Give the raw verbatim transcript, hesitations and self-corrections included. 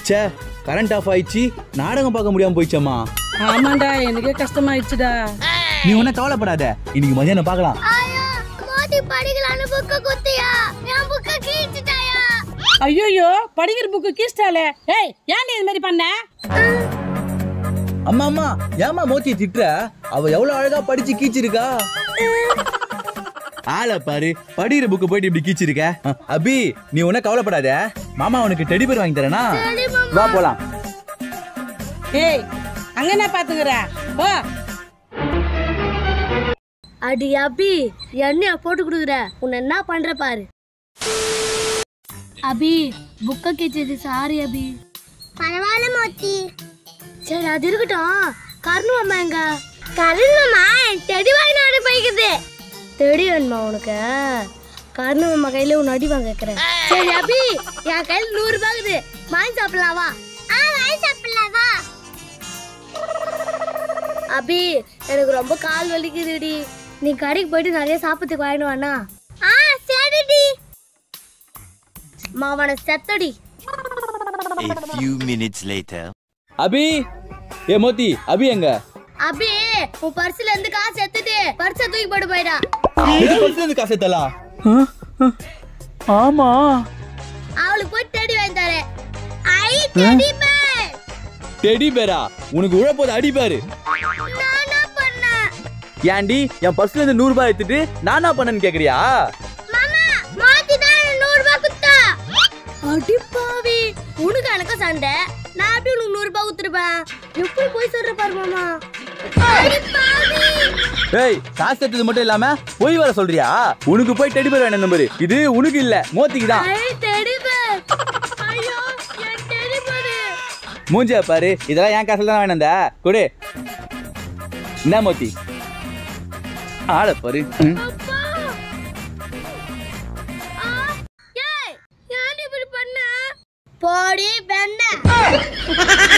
ச்சே current off ஆயிடுச்சு நாடகம் பார்க்க முடியாம போயிச்சம்மா. ஆமாண்டா எனக்கே கஷ்டமாயிடுச்சுடா. நீ ஒன்னும் கவலைப்படாத இன்னைக்கு மதியானம் பார்க்கலாம். ஐயோ படிக்கிற புக்கு கீஸ்டாலே. ஏய் ஏன் நீ இந்த மாதிரி பண்ண? அம்மா அம்மா ஏமா மோத்தியை திட்டுற? அவ எவ்வளவு அழகா படிச்சு கீச்சிருக்கா. ஆளை பாரு படிக்கிற புக்கு போயிட்டு இப்படி கீச்சிருக்க. அபி நீ ஒன்னும் கவலைப்படாத மாமா உனக்கு டெடி பேர் வாங்கி தரேனா வா போலாம். ஏய் அங்க என்ன பாத்துக்கற போ. அடி அபி எண்ணெய போட்டு குடுக்குற உன்னை என்ன பண்ற பாரு. அபி புக்க கேச்சது சாரி அபி. பரவாயில்ல மோத்தி. சரி அது இருக்கட்டும். கருண் மாமா எங்க? கருண் மாமா டெடி வாங்கினாரு போய்க்குது. டெடி வேணுமா உனக்கு? கருண் மாமா கையில உன் அடி வாங்க கேக்குறேன். சரி அபி என் கையில நூறு ரூபாய் இருக்குது வாங்கி சாப்பிடலாம் வா. ஆ வாங்கி சாப்பிடலாம் வா. அபி எனக்கு ரொம்ப கால் வலிக்குதுடி. நீ கடைக்கு போயிட்டு நிறைய சாப்பிட்டு வாங்கிட்டு வானா? ஆ சரிடி. மாவன செத்தடி. A few minutes later. அபி ஏ மோத்தி அபி எங்க? அபி உன் பர்ஸ்ல இருந்து காசு எடுத்துட்டு பர்ஸை தூக்கி போட்டு போயிடா. எது பர்ஸ்ல இருந்து காசு எடுத்தலாம்? ஆமா அவளுக்கு போய் டெடி வாங்கி தரேன். ஐ டெடி பேர். டெடி பேரா? உனக்கு உழப்போது அடி பாரு. நானா பண்ண? ஏண்டி என் பர்ஸ்ல இருந்து நூறு ரூபாய் எடுத்துட்டு நானா பண்ணன்னு கேக்குறியா? மாமா மாத்தி தான் நூறு ரூபாய் குத்தா. அடி பாவி உனக்கு எனக்கு சண்டை. நான் அப்படியே உனக்கு நூறு ரூபாய் குத்துறேன். எப்படி போய் சொல்ற பாரு மாமா. அடி பாவி. ஏய் காசு எடுத்தது மட்டும் இல்லாம போய் வர சொல்றியா? உனக்கு போய் டெடி பேர் வேணும் நம்பரு. இது உனக்கு இல்ல மோத்திக்கு தான். ஐ டெடி பேர். ஐயோ என் டெடி பேர். மூஞ்சியா பாரு இதெல்லாம் என் காசுல தான் வேணும்டா கொடு. என்ன மோத்தி ஆளை பாரு. அப்பா ஆ ஏய் யார் இப்படி பண்ண? போடி பெண்ணே.